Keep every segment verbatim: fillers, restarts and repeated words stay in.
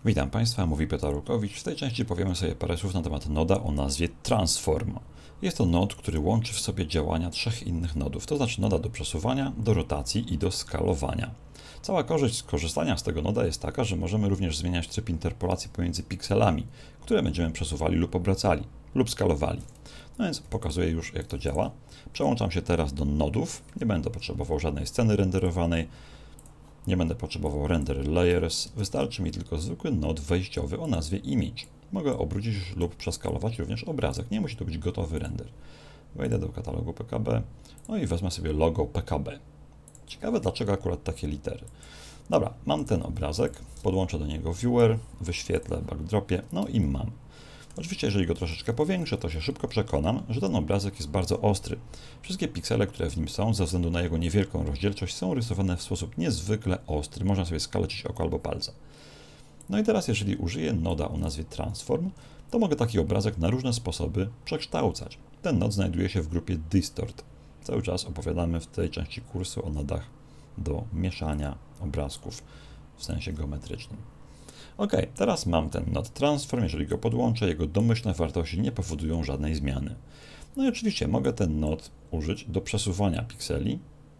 Witam Państwa, mówi Piotr Rukowicz. W tej części powiemy sobie parę słów na temat noda o nazwie Transform. Jest to nod, który łączy w sobie działania trzech innych nodów, to znaczy noda do przesuwania, do rotacji i do skalowania. Cała korzyść z korzystania z tego noda jest taka, że możemy również zmieniać tryb interpolacji pomiędzy pikselami, które będziemy przesuwali lub obracali, lub skalowali. No więc pokazuję już, jak to działa. Przełączam się teraz do nodów, nie będę potrzebował żadnej sceny renderowanej, nie będę potrzebował render layers, wystarczy mi tylko zwykły nod wejściowy o nazwie image. Mogę obrócić lub przeskalować również obrazek, nie musi to być gotowy render. Wejdę do katalogu P K B, no i wezmę sobie logo P K B. Ciekawe, dlaczego akurat takie litery. Dobra, mam ten obrazek, podłączę do niego viewer, wyświetlę backdropie, no i mam. Oczywiście, jeżeli go troszeczkę powiększę, to się szybko przekonam, że ten obrazek jest bardzo ostry. Wszystkie piksele, które w nim są, ze względu na jego niewielką rozdzielczość, są rysowane w sposób niezwykle ostry. Można sobie skaleczyć oko albo palce. No i teraz, jeżeli użyję noda o nazwie Transform, to mogę taki obrazek na różne sposoby przekształcać. Ten nod znajduje się w grupie Distort. Cały czas opowiadamy w tej części kursu o nodach do mieszania obrazków w sensie geometrycznym. Ok, teraz mam ten nod Transform, jeżeli go podłączę, jego domyślne wartości nie powodują żadnej zmiany. No i oczywiście mogę ten nod użyć do przesuwania pikseli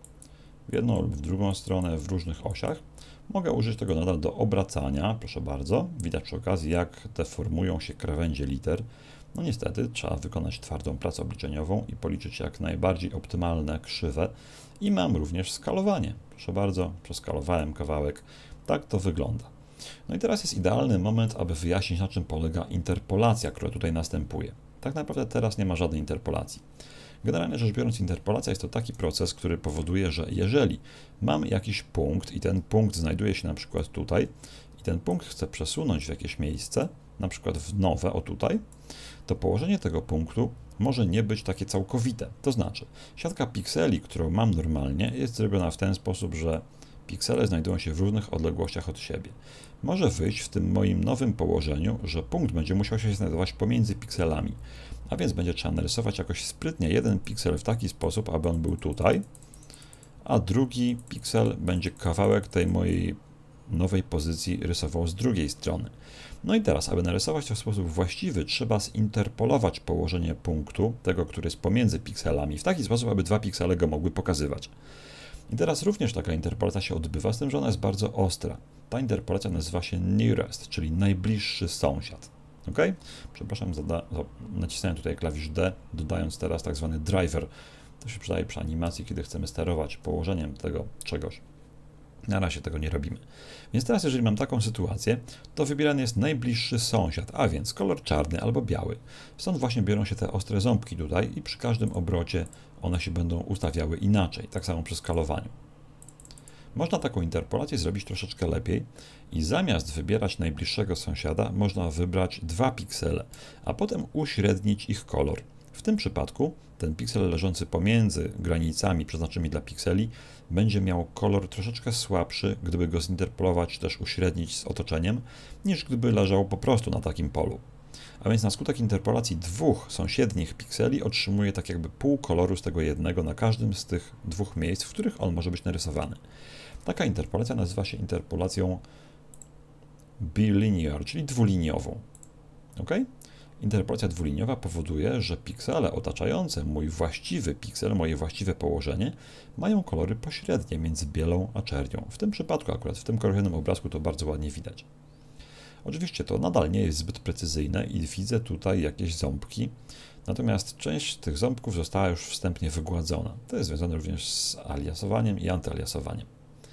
w jedną lub w drugą stronę w różnych osiach. Mogę użyć tego noda do obracania, proszę bardzo. Widać przy okazji, jak deformują się krawędzie liter. No niestety trzeba wykonać twardą pracę obliczeniową i policzyć jak najbardziej optymalne krzywe. I mam również skalowanie. Proszę bardzo, przeskalowałem kawałek. Tak to wygląda. No i teraz jest idealny moment, aby wyjaśnić, na czym polega interpolacja, która tutaj następuje. Tak naprawdę teraz nie ma żadnej interpolacji. Generalnie rzecz biorąc, interpolacja jest to taki proces, który powoduje, że jeżeli mam jakiś punkt i ten punkt znajduje się na przykład tutaj i ten punkt chcę przesunąć w jakieś miejsce, na przykład w nowe, o tutaj, to położenie tego punktu może nie być takie całkowite. To znaczy, siatka pikseli, którą mam normalnie, jest zrobiona w ten sposób, że piksele znajdują się w różnych odległościach od siebie. Może wyjść w tym moim nowym położeniu, że punkt będzie musiał się znajdować pomiędzy pikselami, a więc będzie trzeba narysować jakoś sprytnie jeden piksel w taki sposób, aby on był tutaj, a drugi piksel będzie kawałek tej mojej nowej pozycji rysował z drugiej strony. No i teraz, aby narysować to w sposób właściwy, trzeba zinterpolować położenie punktu, tego, który jest pomiędzy pikselami, w taki sposób, aby dwa piksele go mogły pokazywać. I teraz również taka interpolacja się odbywa, z tym, że ona jest bardzo ostra. Ta interpolacja nazywa się nearest, czyli najbliższy sąsiad. Ok? Przepraszam, za, za nacisnąłem tutaj klawisz D, dodając teraz tak zwany driver. To się przydaje przy animacji, kiedy chcemy sterować położeniem tego czegoś. Na razie tego nie robimy. Więc teraz, jeżeli mam taką sytuację, to wybierany jest najbliższy sąsiad, a więc kolor czarny albo biały. Stąd właśnie biorą się te ostre ząbki tutaj i przy każdym obrocie one się będą ustawiały inaczej, tak samo przy skalowaniu. Można taką interpolację zrobić troszeczkę lepiej i zamiast wybierać najbliższego sąsiada, można wybrać dwa piksele, a potem uśrednić ich kolor. W tym przypadku ten piksel leżący pomiędzy granicami przeznaczonymi dla pikseli będzie miał kolor troszeczkę słabszy, gdyby go zinterpolować, też uśrednić z otoczeniem, niż gdyby leżał po prostu na takim polu. A więc na skutek interpolacji dwóch sąsiednich pikseli otrzymuje tak jakby pół koloru z tego jednego na każdym z tych dwóch miejsc, w których on może być narysowany. Taka interpolacja nazywa się interpolacją bilinear, czyli dwuliniową. Ok? Interpolacja dwuliniowa powoduje, że piksele otaczające mój właściwy piksel, moje właściwe położenie, mają kolory pośrednie między bielą a czernią. W tym przypadku, akurat w tym kolejnym obrazku, to bardzo ładnie widać. Oczywiście to nadal nie jest zbyt precyzyjne i widzę tutaj jakieś ząbki, natomiast część tych ząbków została już wstępnie wygładzona. To jest związane również z aliasowaniem i antyaliasowaniem.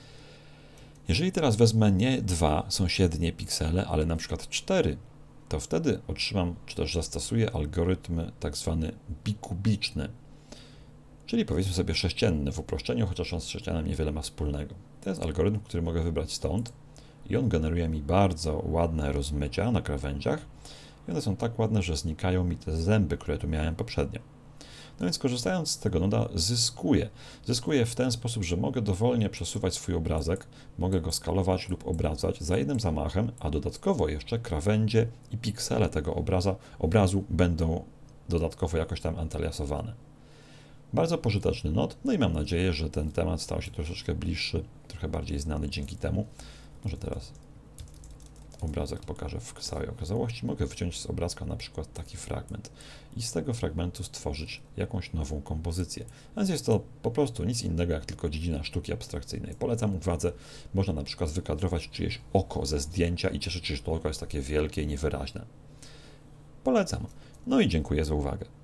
Jeżeli teraz wezmę nie dwa sąsiednie piksele, ale na przykład cztery, to wtedy otrzymam, czy też zastosuję algorytm tak zwany bikubiczny, czyli powiedzmy sobie sześcienny w uproszczeniu, chociaż on z sześcianem niewiele ma wspólnego. To jest algorytm, który mogę wybrać stąd i on generuje mi bardzo ładne rozmycia na krawędziach i one są tak ładne, że znikają mi te zęby, które tu miałem poprzednio. No więc korzystając z tego noda zyskuję. Zyskuję w ten sposób, że mogę dowolnie przesuwać swój obrazek, mogę go skalować lub obracać za jednym zamachem, a dodatkowo jeszcze krawędzie i piksele tego obraza, obrazu będą dodatkowo jakoś tam antyaliasowane. Bardzo pożyteczny nod, no i mam nadzieję, że ten temat stał się troszeczkę bliższy, trochę bardziej znany dzięki temu. Może teraz obrazek pokażę w całej okazałości, mogę wyciąć z obrazka na przykład taki fragment i z tego fragmentu stworzyć jakąś nową kompozycję. Więc jest to po prostu nic innego jak tylko dziedzina sztuki abstrakcyjnej. Polecam uwadze, można na przykład wykadrować czyjeś oko ze zdjęcia i cieszyć się, że to oko jest takie wielkie i niewyraźne. Polecam. No i dziękuję za uwagę.